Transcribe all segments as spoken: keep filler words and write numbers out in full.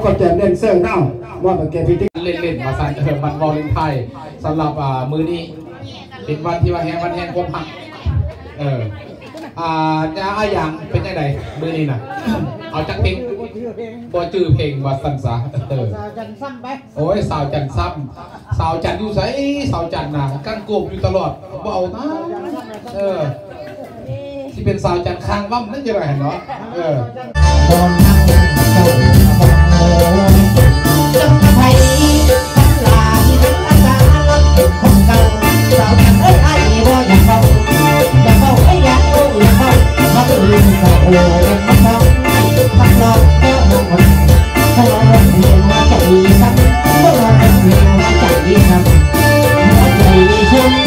บใจเล่นเสื้อเน่าว่าแบบแกพิธีเล่นๆมาสั่นเออมันวอลเลนไทน์สำหรับมือนี้เป็นวันที่ว่าแห่งวันแห่งความหักเอออ่าจะเอาอย่างเป็นยังไงมือนี้น่ะเอาจักเพลงบ่จื้อเพลงว่าสั่นซะเออโอ้ยสาวจันซ้ำสาวจันอยู่ไสสาวจันน่ะกั้งโกบอยู่ตลอดบ่เอานะเออที่เป็นสาวจันค้างว่ำนั่นจะไรเนาะเออไทยทั้งหลายทั้งอาจารย์ของเก่าสาวกันเอ้ยไอ้บ่อยากเข้าอยากเข้าไอ้อยากเข้าอยากเข้ามาอื่นก็โอ้ยมาเข้าพักรอบก็มองคนถ้าเราเรียนว่าใจซ้ำก็เราเรียนว่าใจซ้ำหัวใจช้ำ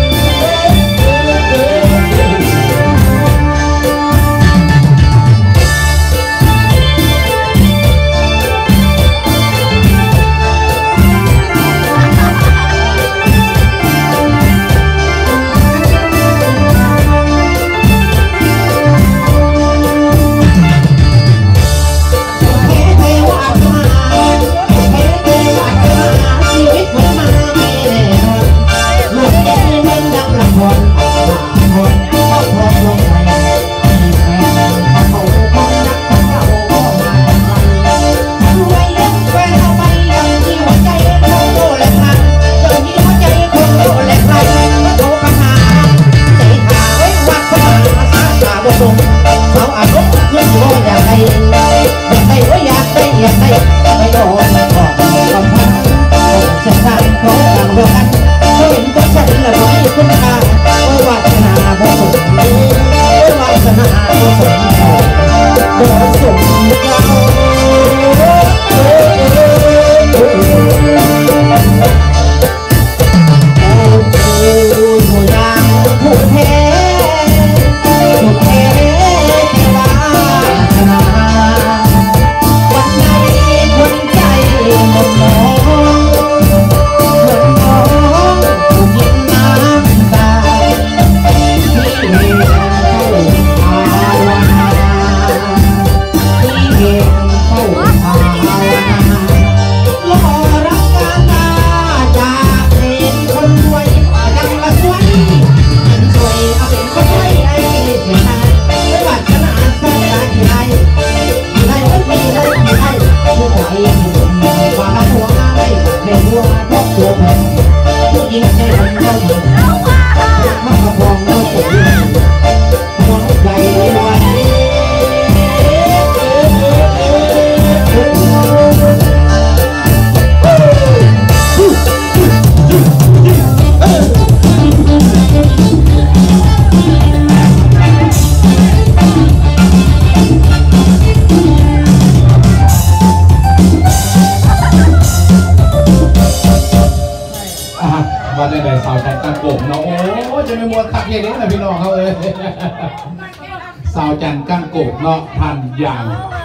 วันนี้ได้สาวจันกั้งโกบเนาะโอ้จะไม่มัวขับเย็นนี้นะพี่น้องเขาเอ้ยสาวจันกั้งโกบเนาะทันอย่าง